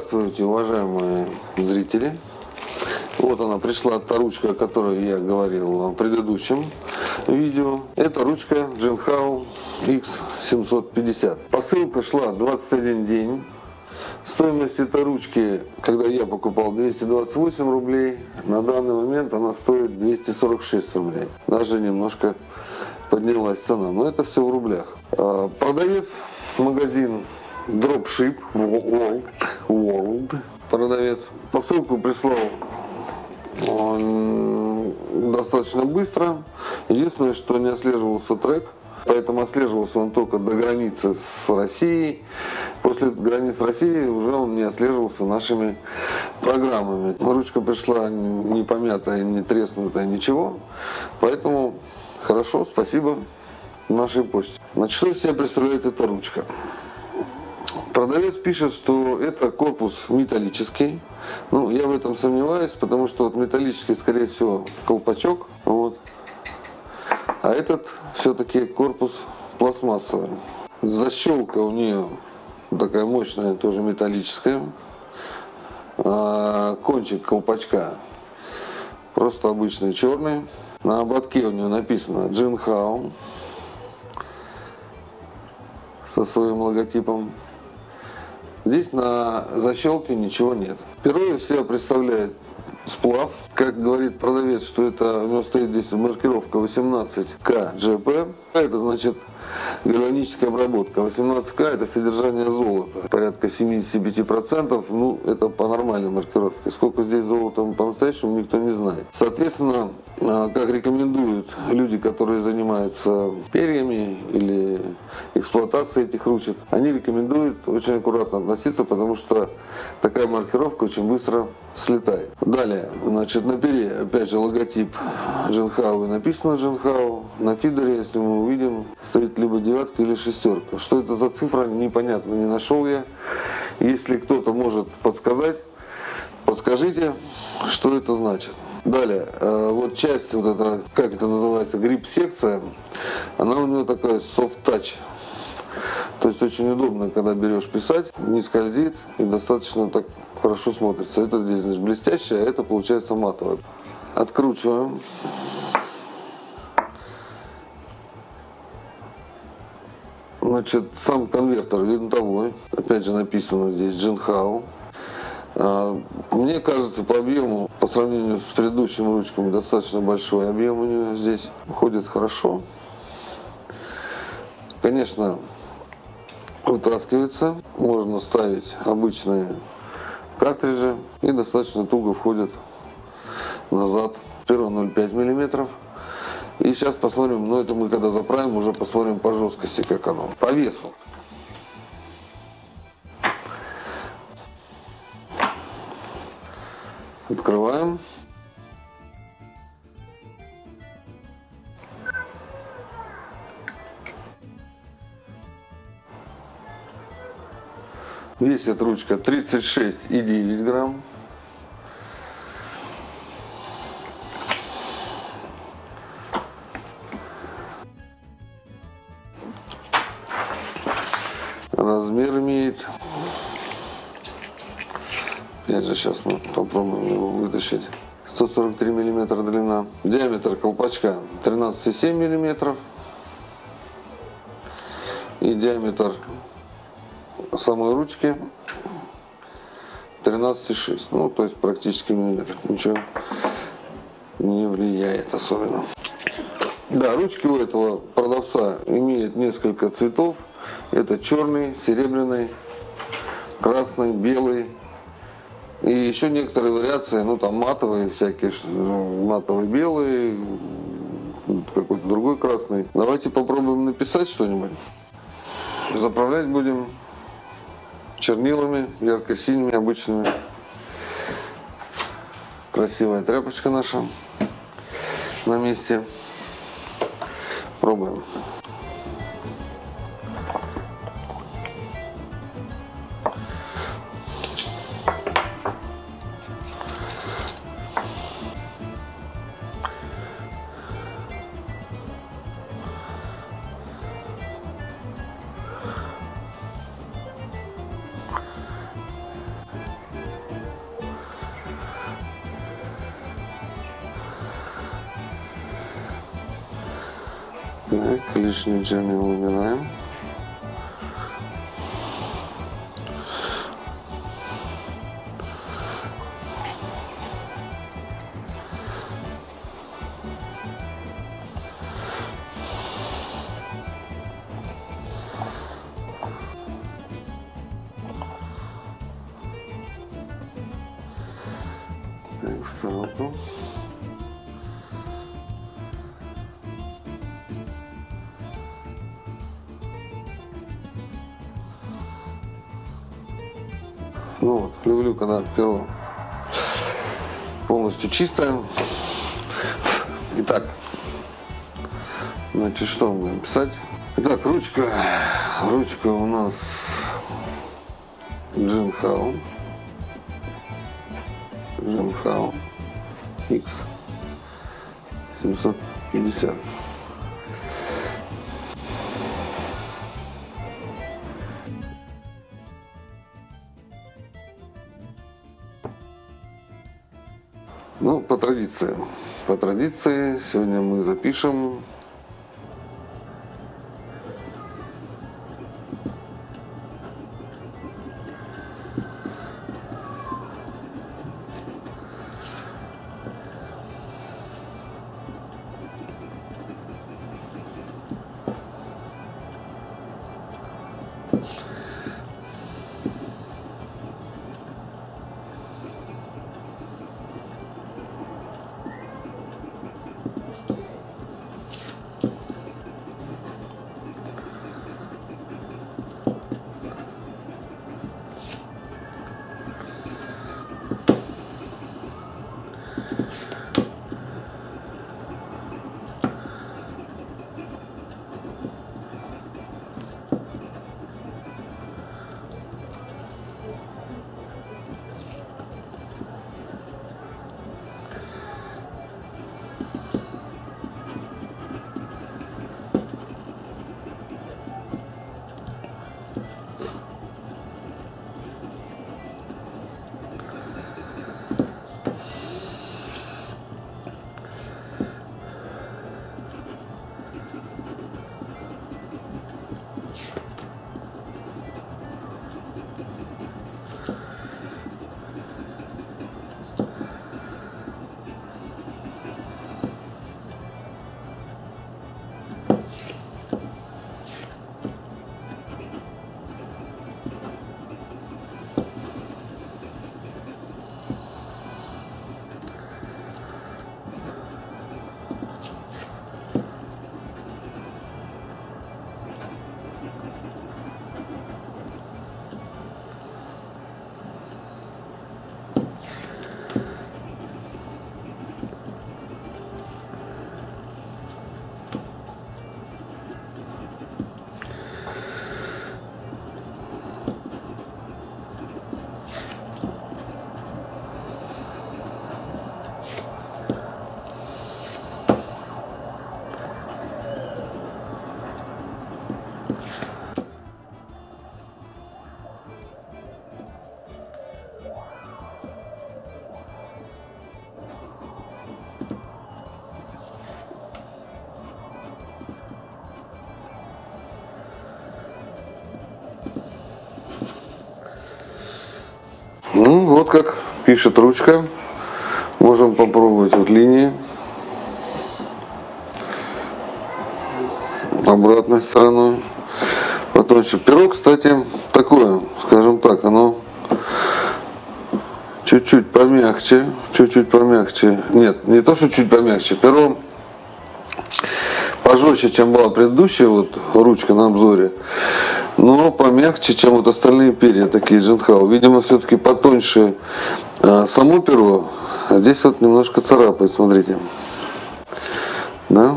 Здравствуйте, уважаемые зрители. Вот она пришла, та ручка, о которой я говорил в предыдущем видео. Это ручка Jinhao X750. Посылка шла 21 день. Стоимость этой ручки, когда я покупал, 228 рублей. На данный момент она стоит 246 рублей. Даже немножко поднялась цена, но это все в рублях. Продавец, магазин Dropship World. Продавец. Посылку прислал достаточно быстро. Единственное, что не отслеживался трек. Поэтому отслеживался он только до границы с Россией. После границы России уже он не отслеживался нашими программами. Ручка пришла не помятая, не треснутая, ничего. Поэтому хорошо, спасибо нашей почте. Значит, что из себя представляет эта ручка? Продавец пишет, что это корпус металлический. Ну, я в этом сомневаюсь, потому что вот металлический, скорее всего, колпачок. Вот. А этот все-таки корпус пластмассовый. Защелка у нее такая мощная, тоже металлическая. Кончик колпачка просто обычный черный. На ободке у нее написано Jinhao со своим логотипом. Здесь на защелке ничего нет. Перо из себя представляет сплав. Как говорит продавец, что это у него стоит здесь маркировка 18К GP. Это значит гальваническая обработка. 18К это содержание золота. Порядка 75%. Ну, это по нормальной маркировке. Сколько здесь золота по-настоящему, никто не знает. Соответственно, как рекомендуют люди, которые занимаются перьями или эксплуатацией этих ручек, они рекомендуют очень аккуратно относиться, потому что такая маркировка очень быстро слетает. Далее, значит, на пере опять же логотип Jinhao и написано Jinhao. На фидере, если мы увидим, стоит либо девятка или шестерка. Что это за цифра, непонятно, не нашел я. Если кто-то может подсказать, подскажите, что это значит. Далее, вот часть, вот это, как это называется, грип-секция, она у нее такая soft touch. То есть очень удобно, когда берешь писать, не скользит и достаточно так хорошо смотрится. Это здесь, значит, блестящее, а это получается матовое. Откручиваем. Значит, сам конвертер винтовой. Опять же написано здесь Jinhao. Мне кажется, по объему, по сравнению с предыдущими ручками, достаточно большой объем у нее здесь. Ходит хорошо. Конечно, вытаскивается. Можно ставить обычные картриджи и достаточно туго входит назад. Перо 0,5 мм. И сейчас посмотрим, но это мы когда заправим, уже посмотрим по жесткости, как оно. По весу. Открываем. Весит ручка 36,9 грамм. Размер имеет. Опять же, сейчас мы попробуем его вытащить. 143 мм длина. Диаметр колпачка 13,7 мм. И диаметр самой ручки 13,6. Ну, то есть практически миллиметр. Ничего не влияет особенно. Да, ручки у этого продавца имеют несколько цветов. Это черный, серебряный, красный, белый. И еще некоторые вариации, ну там матовые всякие, матовый белый, какой-то другой красный. Давайте попробуем написать что-нибудь. Заправлять будем чернилами, ярко-синими, обычными. Красивая тряпочка наша на месте. Пробуем. Так, лишний чернил убираем. Так, в сторонку. Ну вот, люблю, когда перо полностью чистое. Итак, значит, что мы будем писать? Итак, ручка у нас Jinhao X 750. Ну, по традиции сегодня мы запишем Ну, вот как пишет ручка. Можем попробовать вот линии. Обратной стороной. Потом еще перо, кстати, такое, скажем так, оно чуть-чуть помягче. Нет, не то, что чуть помягче. Перо пожестче, чем была предыдущая вот ручка на обзоре, но помягче, чем вот остальные перья такие Jinhao. Видимо, все-таки потоньше само перо, а здесь вот немножко царапает, смотрите. Да?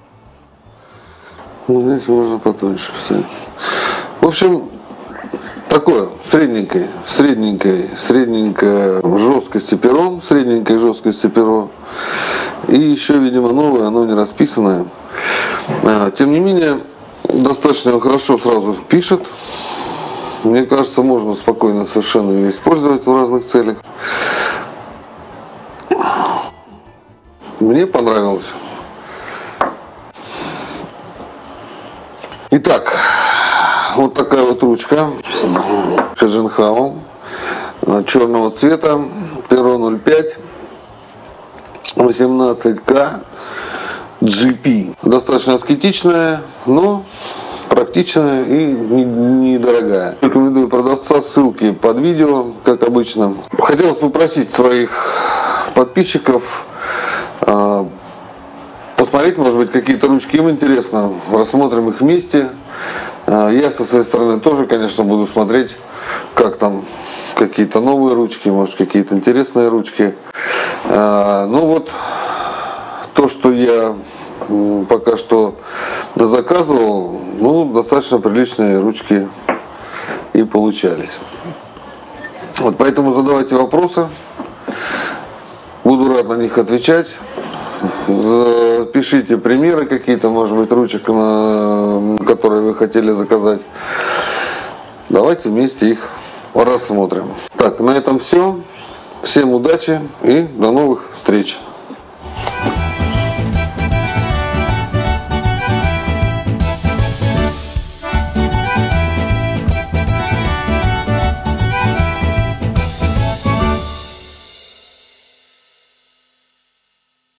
Ну, здесь можно потоньше писать. В общем, такое средненькой жесткости перо, средненькой жесткости перо. И еще, видимо, новое, оно не расписанное. Тем не менее, достаточно хорошо сразу пишет. Мне кажется, можно спокойно совершенно ее использовать в разных целях. Мне понравилось. Итак, вот такая вот ручка Каджинхау черного цвета, перо 0,5, 18К GP. Достаточно аскетичная, но практичная и недорогая. Рекомендую продавца, ссылки под видео, как обычно. Хотелось попросить своих подписчиков посмотреть, может быть, какие-то ручки им интересно, рассмотрим их вместе. Я со своей стороны тоже, конечно, буду смотреть, как там какие-то новые ручки, может, какие-то интересные ручки. Ну вот, то, что я пока что заказывал, ну, достаточно приличные ручки и получались. Вот, поэтому задавайте вопросы, буду рад на них отвечать. Пишите примеры какие-то, может быть, ручек, которые вы хотели заказать. Давайте вместе их рассмотрим. Так, на этом все. Всем удачи и до новых встреч.